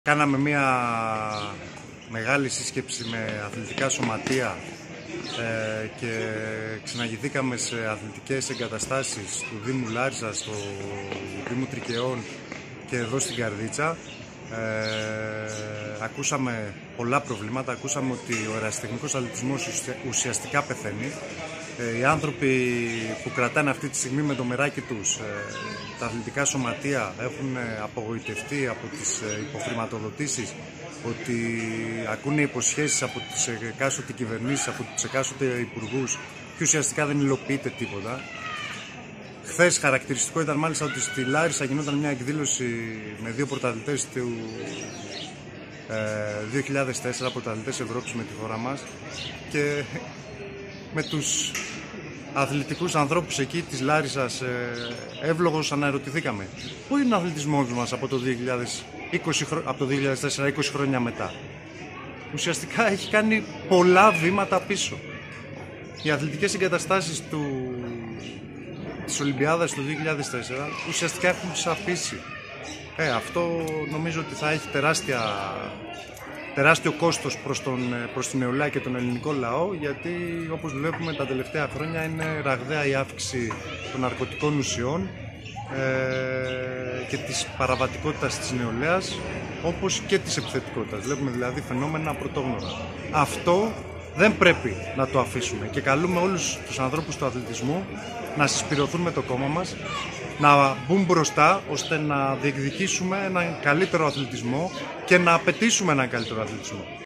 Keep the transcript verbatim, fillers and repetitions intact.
Κάναμε μια μεγάλη σύσκεψη με αθλητικά σωματεία ε, και ξαναγηθήκαμε σε αθλητικές εγκαταστάσεις του Δήμου Λάρισα, στο Δήμου Τρικαιών και εδώ στην Καρδίτσα. Ε, ακούσαμε πολλά προβλήματα, ακούσαμε ότι ο ερασιτεχνικός αθλητισμός ουσιαστικά πεθαίνει. Ε, οι άνθρωποι που κρατάνε αυτή τη στιγμή με το μεράκι τους ε, τα αθλητικά σωματεία έχουν απογοητευτεί από τις υποχρηματοδοτήσεις, ότι ακούνε υποσχέσεις από τις εκάστοτε κυβερνήσεις, από τους εκάστοτε υπουργούς και ουσιαστικά δεν υλοποιείται τίποτα. Χθες χαρακτηριστικό ήταν μάλιστα ότι στη Λάρισα γινόταν μια εκδήλωση με δύο πρωταθλητές του ε, δύο χιλιάδες τέσσερα, πρωταθλητές Ευρώπης με τη χώρα μας, και με τους αθλητικούς ανθρώπους εκεί της Λάρισας ε, εύλογος αναρωτηθήκαμε πού είναι ο αθλητισμός μας από το, δύο χιλιάδες είκοσι, από το δύο χιλιάδες τέσσερα, είκοσι χρόνια μετά. Ουσιαστικά έχει κάνει πολλά βήματα πίσω. Οι αθλητικές εγκαταστάσεις του, της Ολυμπιάδας του δύο χιλιάδες τέσσερα ουσιαστικά έχουν σαπίσει. Ε, αυτό νομίζω ότι θα έχει τεράστια, τεράστιο κόστος προς, τον, προς την νεολαία και τον ελληνικό λαό, γιατί όπως βλέπουμε τα τελευταία χρόνια είναι ραγδαία η αύξηση των ναρκωτικών ουσιών ε, και της παραβατικότητας της νεολαίας, όπως και της επιθετικότητας. Βλέπουμε δηλαδή φαινόμενα πρωτόγνωρα. Αυτό δεν πρέπει να το αφήσουμε και καλούμε όλους τους ανθρώπους του αθλητισμού να συσπηρωθούν με το κόμμα μας, να μπουν μπροστά ώστε να διεκδικήσουμε έναν καλύτερο αθλητισμό και να απαιτήσουμε έναν καλύτερο αθλητισμό.